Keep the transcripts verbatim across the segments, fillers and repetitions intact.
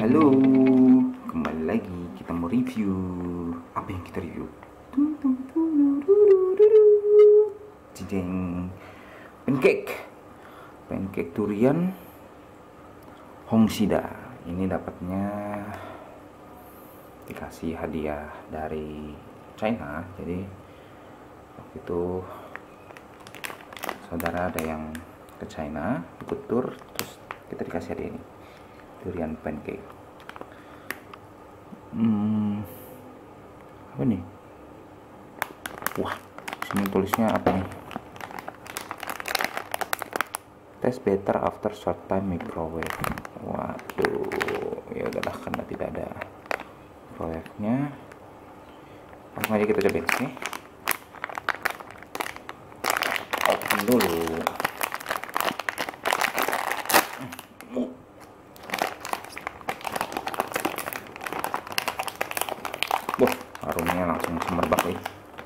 Halo, kembali lagi kita mau review. Apa yang kita review? Cijeng, pancake, pancake durian Hongsida. Ini dapatnya dikasih hadiah dari China. Jadi waktu itu saudara ada yang ke China ikut tur, terus kita dikasih hadiah ini, durian pancake. Hmm, apa nih? Wah, sini tulisnya apa nih? Taste better after short time microwave. Waduh, ya udahlah karena tidak ada microwave-nya. Langsung aja kita cobain sih. Open dulu. Wah, aromanya langsung semerbak nih.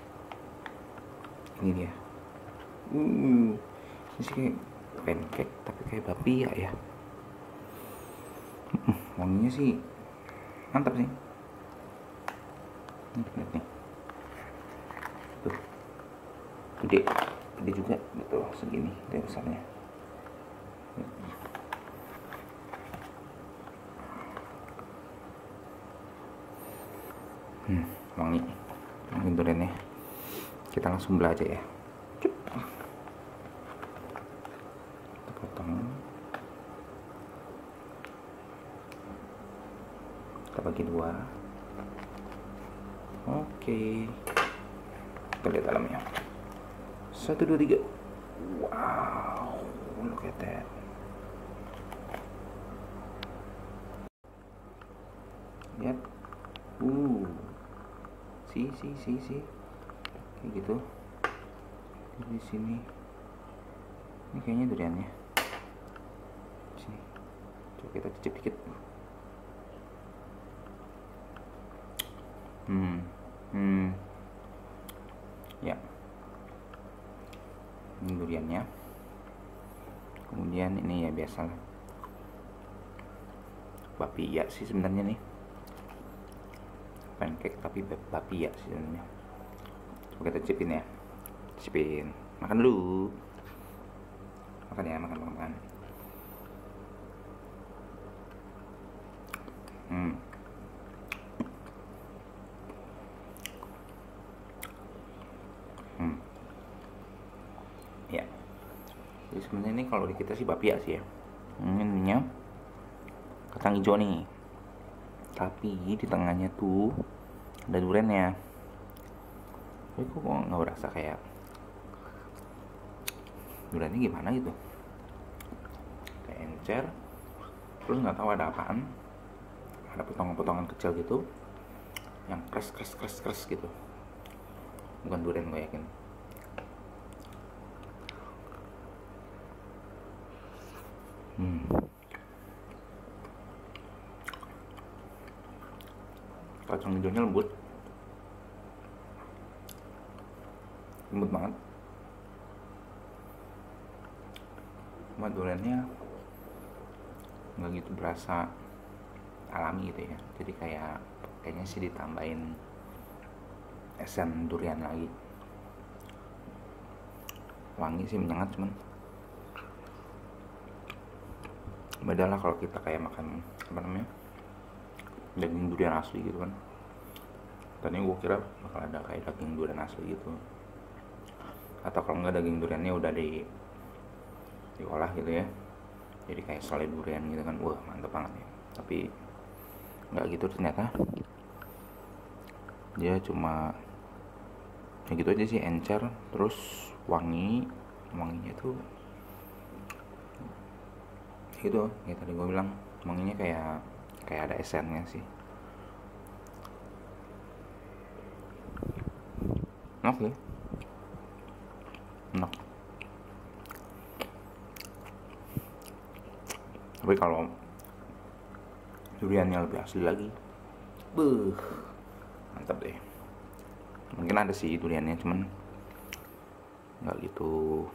Ini dia. Uh, ini sih kayak pancake tapi kayak bapia ya. Uh, wanginya sih mantap sih. Lihat nih. Tuh. Gede, gede juga, betul segini dia besarnya. Hmm, wangi, wangi duriannya. Kita langsung belah aja ya. Cup. Kita potong. Kita bagi dua. Oke. Kita lihat dalamnya. Satu, dua, tiga. Wow, look at that. Lihat. Uh. Si, si, si, si. Kayak gitu. Di sini. Ini kayaknya duriannya. Sini. Coba kita cicip dikit. Hmm. Hmm. Ya. Ini duriannya. Kemudian ini ya biasalah. Bapia sih sebenarnya nih. Pancake tapi bapia sih sebenarnya. Coba kita cipin ya. Cipin. Makan dulu. Makan ya, makan, makan, makan. Hmm. Hmm. Ya. Jadi sebenarnya ini kalau di kita sih bapia sih ya. Ini ininya kacang hijau nih. Tapi di tengahnya tuh ada duriannya. Tapi kok nggak berasa kayak duriannya gimana gitu, kayak encer. Terus nggak tahu ada apaan, ada potongan-potongan kecil gitu yang kres kres kres kres gitu. Bukan durian gue yakin. Hmm. Kacang hijaunya lembut, lembut banget. Cuma duriannya nggak gitu berasa alami gitu ya. Jadi kayak kayaknya sih ditambahin esen durian lagi. Wangi sih menyengat, cuman beda lah kalau kita kayak makan apa namanya, daging durian asli gitu kan. Tadinya gue kira bakal ada kayak daging durian asli gitu, atau kalau enggak daging duriannya udah di diolah gitu ya, jadi kayak selai durian gitu kan. Wah, mantep banget ya. Tapi nggak gitu ternyata. Dia cuma ya gitu aja sih, encer, terus wangi. Wanginya tuh gitu, ya tadi gue bilang wanginya kayak kayak ada esennya sih. Enak sih, enak. Tapi kalau duriannya lebih asli lagi, beuh, mantap deh. Mungkin ada sih duriannya, cuman nggak gitu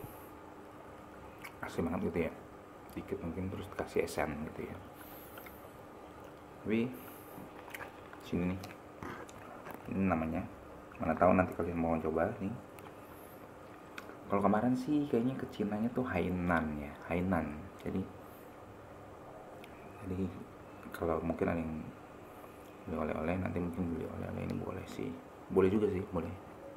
asli banget gitu ya. Dikit mungkin, terus kasih esen gitu ya. Tapi sini nih, ini namanya, mana tahu nanti kalian mau coba nih. Kalau kemarin sih kayaknya ke Cinanya tuh Hainan ya, Hainan. Jadi jadi kalau mungkin ada yang beli oleh-oleh, nanti mungkin beli oleh-oleh ini boleh sih, boleh juga sih, boleh.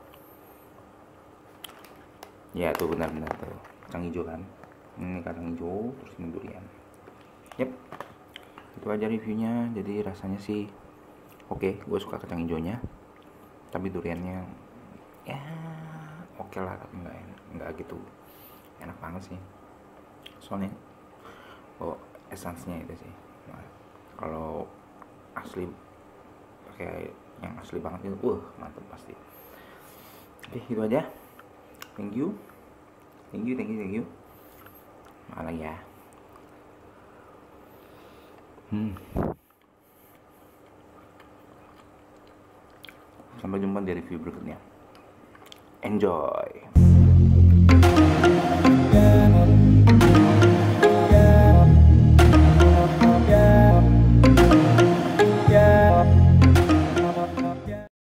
Ya tuh benar-benar tuh kacang hijau kan, ini kacang hijau terus ini durian. Yep, itu aja reviewnya. Jadi rasanya sih oke, okay, gue suka kacang hijaunya, tapi duriannya ya oke okay lah, tapi nggak nggak gitu enak banget sih. Soalnya oh esansnya itu sih. Nah, kalau asli pakai yang asli banget itu, wah mantap pasti. Oke, okay, itu aja. Thank you, thank you, thank you, thank you. Malah ya. Hmm. Sampai jumpa di review berikutnya. Enjoy.